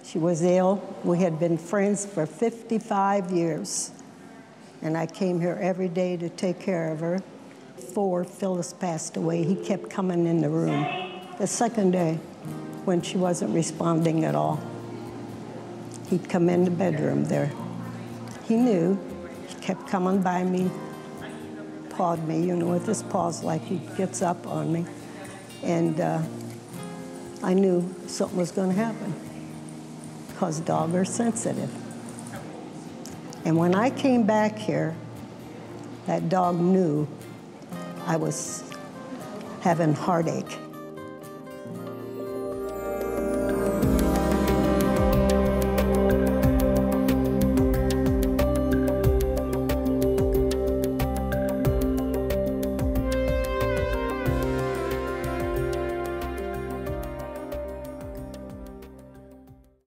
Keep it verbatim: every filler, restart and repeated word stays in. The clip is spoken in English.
She was ill. We had been friends for fifty-five years. And I came here every day to take care of her. Before Phyllis passed away, he kept coming in the room. The second day, when she wasn't responding at all, he'd come in the bedroom there. He knew. He kept coming by me, pawed me, you know, with his paws like he gets up on me. And uh, I knew something was going to happen, because dogs are sensitive. And when I came back here, that dog knew I was having heartache.